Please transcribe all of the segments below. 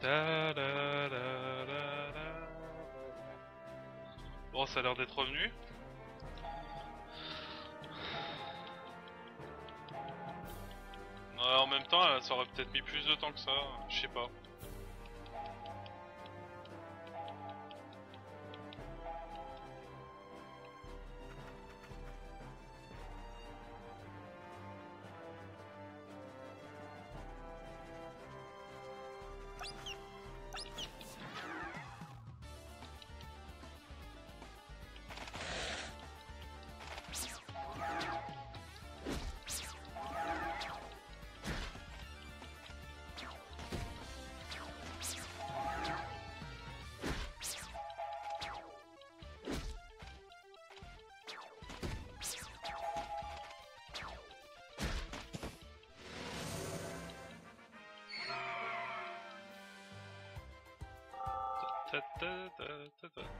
La, la, la, la, la. Bon, ça a l'air d'être revenu. En même temps, ça aurait peut-être mis plus de temps que ça, je sais pas. Ta, ta, ta, ta, ta.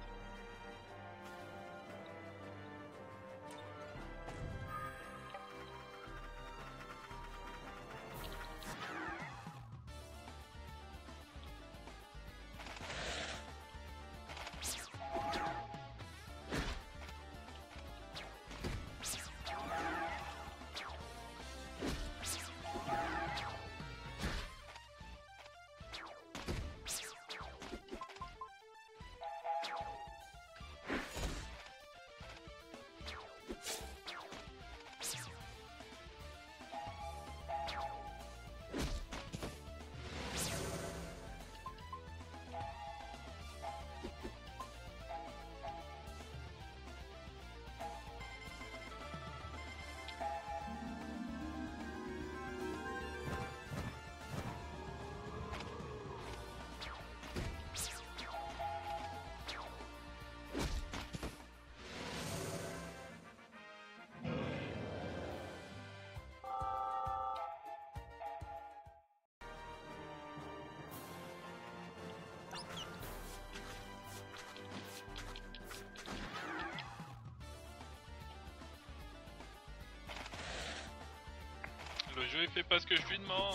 Le jeu il fait pas ce que je lui demande.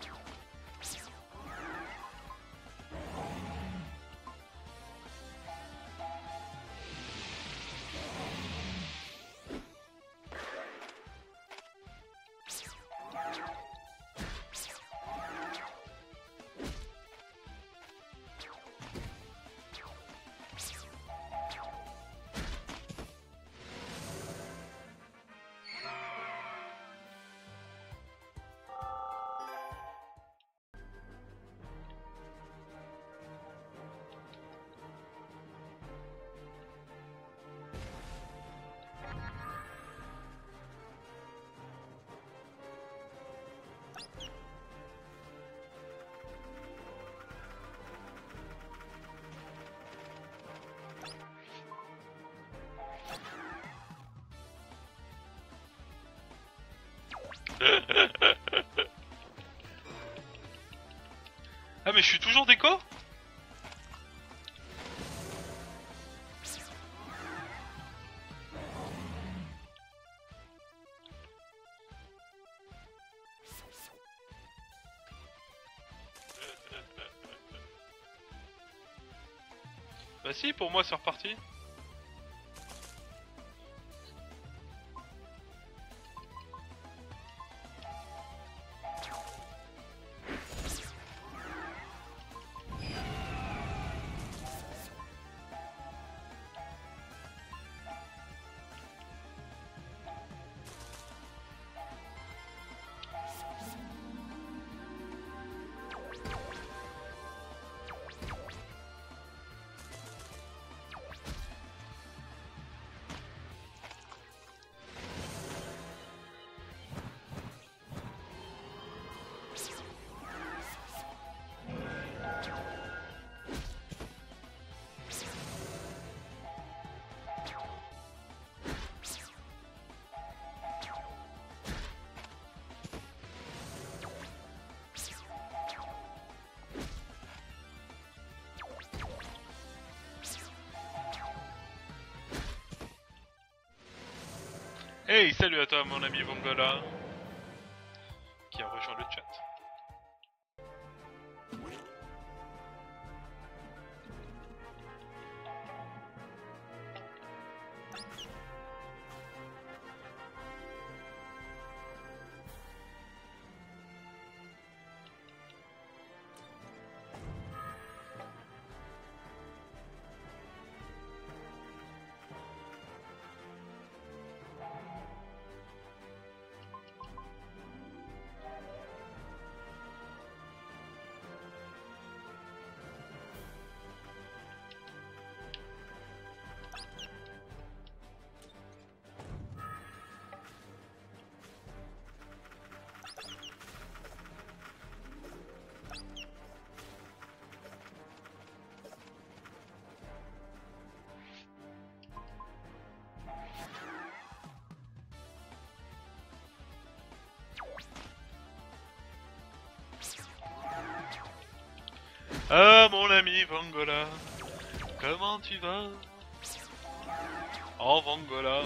Ah mais je suis toujours déco? Bah si, pour moi c'est reparti. Hey, salut à toi mon ami Vongola qui a rejoint le chat. ami Vangola, comment tu vas? Oh Vangola.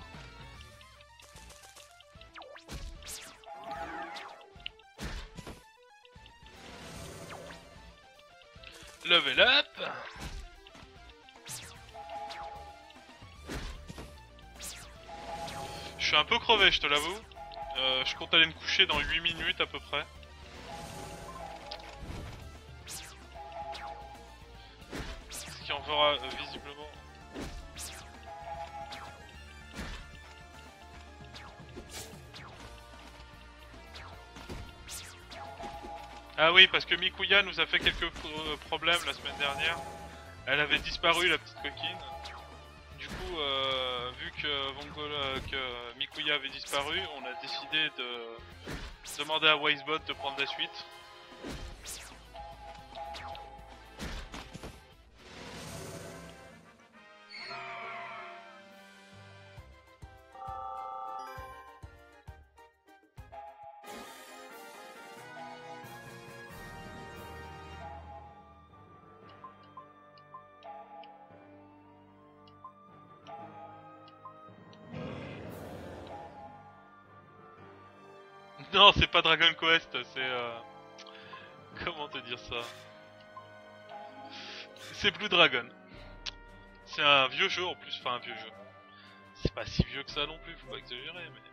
Level up. Je suis un peu crevé, je te l'avoue. Je compte aller me coucher dans 8 minutes à peu près. Ce qui en fera visiblement... Ah oui, parce que Mikuya nous a fait quelques problèmes la semaine dernière. Elle avait disparu, la petite coquine. Du coup, vu que Mikuya avait disparu, on a décidé de demander à Wisebot de prendre la suite. Non, c'est pas Dragon Quest, c'est... Comment te dire ça? C'est Blue Dragon. C'est un vieux jeu en plus, enfin un vieux jeu. C'est pas si vieux que ça non plus, faut pas exagérer, mais...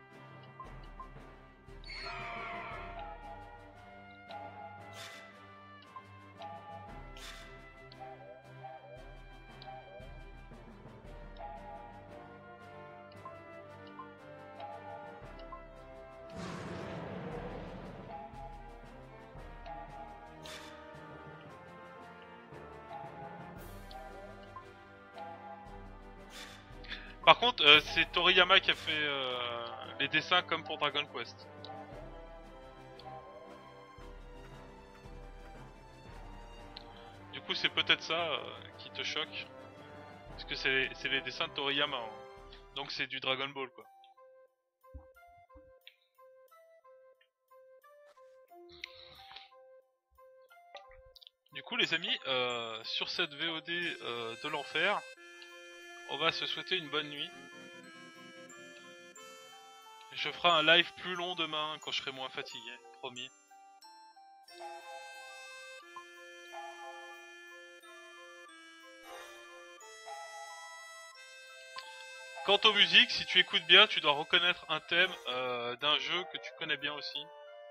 Par contre, c'est Toriyama qui a fait les dessins comme pour Dragon Quest. Du coup, c'est peut-être ça qui te choque. Parce que c'est les dessins de Toriyama. Hein. Donc c'est du Dragon Ball, quoi. Du coup, les amis, sur cette VOD de l'enfer, on va se souhaiter une bonne nuit. Je ferai un live plus long demain quand je serai moins fatigué, promis. Quant aux musiques, si tu écoutes bien, tu dois reconnaître un thème d'un jeu que tu connais bien aussi.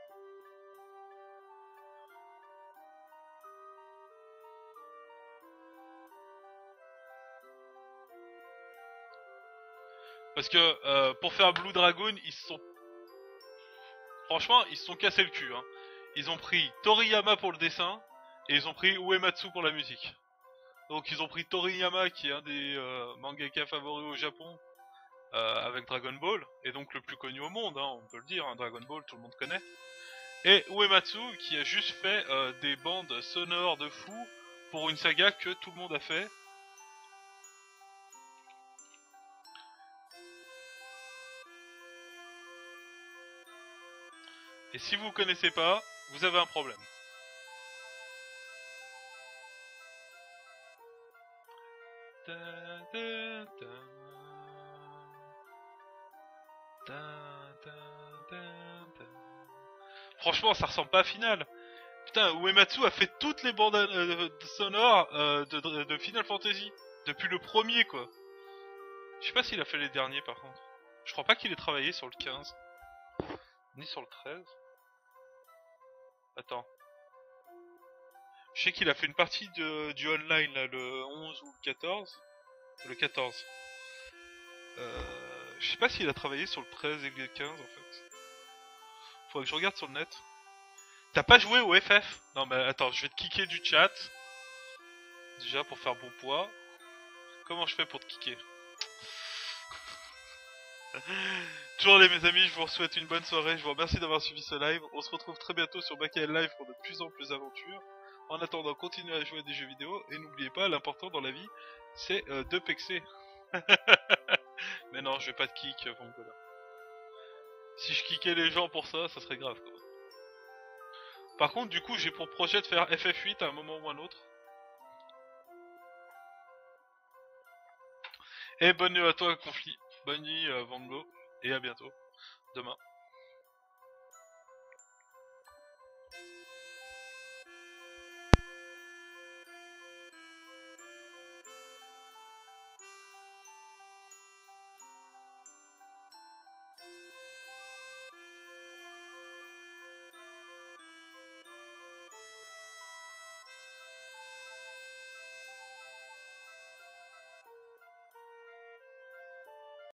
Parce que pour faire Blue Dragon, ils se sont... Franchement, ils se sont cassés le cul. Hein. Ils ont pris Toriyama pour le dessin, et ils ont pris Uematsu pour la musique. Donc ils ont pris Toriyama, qui est un des mangaka favoris au Japon, avec Dragon Ball, et donc le plus connu au monde, hein, on peut le dire, hein, Dragon Ball, tout le monde connaît. Et Uematsu, qui a juste fait des bandes sonores de fou pour une saga que tout le monde a fait. Et si vous connaissez pas, vous avez un problème. Franchement, ça ressemble pas à Final. Putain, Uematsu a fait toutes les bandes sonores de Final Fantasy. Depuis le premier, quoi. Je sais pas s'il a fait les derniers, par contre. Je crois pas qu'il ait travaillé sur le 15. Ni sur le 13. Attends. Je sais qu'il a fait une partie du online, là, le 11 ou le 14. Le 14. Je sais pas s'il a travaillé sur le 13 et le 15, en fait. Faudrait que je regarde sur le net. T'as pas joué au FF? Non mais attends, je vais te kicker du chat. Déjà pour faire bon poids. Comment je fais pour te kicker? Toujours mes amis, je vous souhaite une bonne soirée. Je vous remercie d'avoir suivi ce live. On se retrouve très bientôt sur BKL Live pour de plus en plus d'aventures. En attendant, continuez à jouer à des jeux vidéo. Et n'oubliez pas, l'important dans la vie, c'est de pexer. Mais non, je vais pas te kick, Vangola. Si je kickais les gens pour ça, ça serait grave, quoi. Par contre, du coup, j'ai pour projet de faire FF8 à un moment ou un autre. Et bonne nuit à toi, Conflit. Bonne nuit, Van Gogh. Et à bientôt. Demain.